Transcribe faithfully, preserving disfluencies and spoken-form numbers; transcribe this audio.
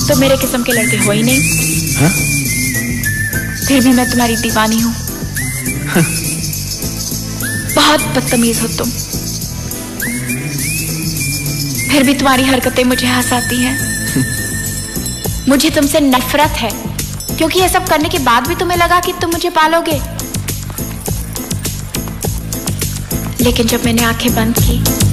तो मेरे किस्म के लड़के हो ही नहीं। हा? फिर भी मैं तुम्हारी दीवानी हूँ। बहुत बदतमीज हो तुम, फिर भी तुम्हारी हरकतें मुझे हंसाती हैं। मुझे तुमसे नफरत है, क्योंकि ये सब करने के बाद भी तुम्हें लगा कि तुम मुझे पालोगे। लेकिन जब मैंने आंखें बंद की